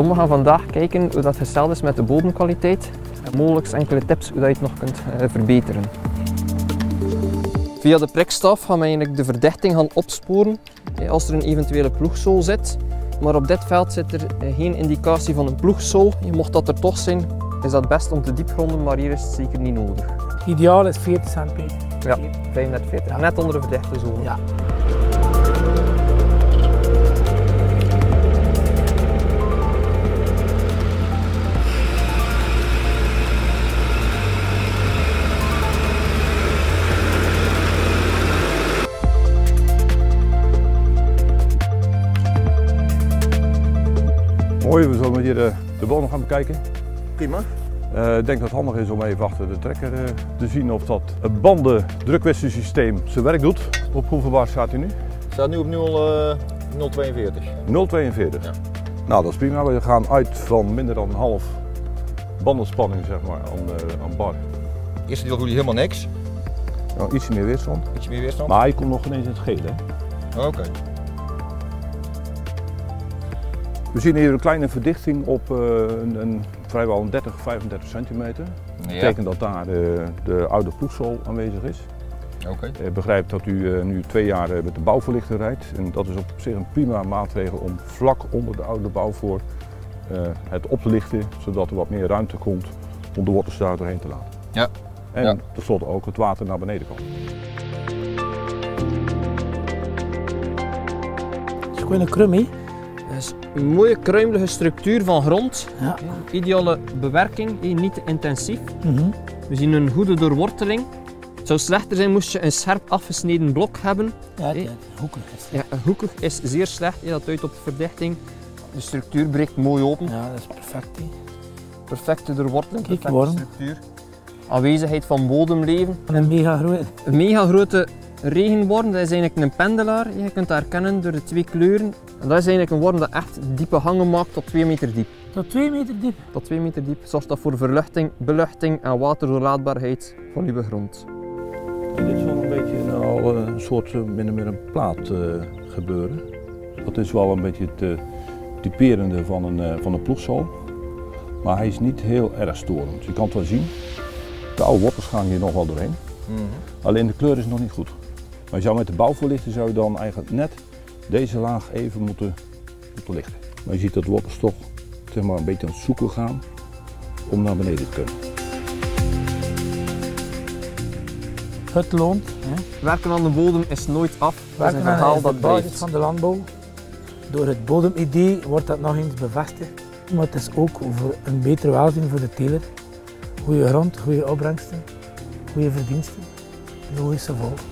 Dus we gaan vandaag kijken hoe dat gesteld is met de bodemkwaliteit en mogelijk enkele tips hoe dat je het nog kunt verbeteren. Via de prikstaf gaan we eigenlijk de verdichting gaan opsporen als er een eventuele ploegzool zit. Maar op dit veld zit er geen indicatie van een ploegzool. Mocht dat er toch zijn, is dat best om te diep gronden, maar hier is het zeker niet nodig. Ideaal is 40 cm. Ja, 35, 40. Ja. Net onder de verdichte zone. Ja. Mooi, we zullen hier de bodem gaan bekijken. Prima. Ik denk dat het handig is om even achter de trekker te zien of dat het bandendrukwisselsysteem zijn werk doet. Op hoeveel bar staat hij nu? Het staat nu op 0,42. 0,42. Ja. Nou, dat is prima. We gaan uit van minder dan een half bandenspanning zeg maar, aan bar. Eerste deel doe je helemaal niks. Nou, ietsje meer weerstand. Ietsje meer weerstand. Maar hij komt nog ineens in het geel. Oké. We zien hier een kleine verdichting op vrijwel 30, 35 centimeter. Dat betekent dat daar de oude ploegzool aanwezig is. Ik begrijp dat u nu 2 jaar met de bouwverlichter rijdt. En dat is op zich een prima maatregel om vlak onder de oude bouwvoor het op te lichten, zodat er wat meer ruimte komt om de wortels daar doorheen te laten. Ja. En tenslotte ook het water naar beneden kan. Het is gewoon een krum, hè? Dus een mooie kruimelige structuur van grond. Ja. Ideale bewerking, niet te intensief. We zien een goede doorworteling. Het zou slechter zijn moest je een scherp afgesneden blok hebben. Ja, hoekig is het. Ja, hoekig is zeer slecht, dat duidt op verdichting. De structuur breekt mooi open. Ja, dat is perfect. Hè. Perfecte doorworteling, Kijk, perfecte structuur. Aanwezigheid van bodemleven. Een mega grote regenworm, dat is eigenlijk een pendelaar. Je kunt dat herkennen door de 2 kleuren. En dat is eigenlijk een worm dat echt diepe hangen maakt tot 2 meter diep. Tot 2 meter diep? Tot 2 meter diep. Zorgt dat voor verluchting, beluchting en waterdoorlaatbaarheid van uw grond. En dit is wel een beetje al een soort min meer een plaat gebeuren. Dat is wel een beetje het typerende van een ploegzool. Maar hij is niet heel erg storend. Je kan het wel zien. De oude wortels gaan hier nog wel doorheen. Alleen de kleur is nog niet goed. Maar je zou met de bouwvoorlichter zou je dan eigenlijk net deze laag even moeten lichten. Maar je ziet dat de wortels toch zeg maar, een beetje aan het zoeken gaan om naar beneden te kunnen. Het loont. Werken aan de bodem is nooit af. Werken is een verhaal dat blijft. Van de landbouw. Door het bodemidee wordt dat nog eens bevestigd. Maar het is ook voor een beter welzijn voor de teler. Goede grond, goede opbrengsten, goede verdiensten, logische vol.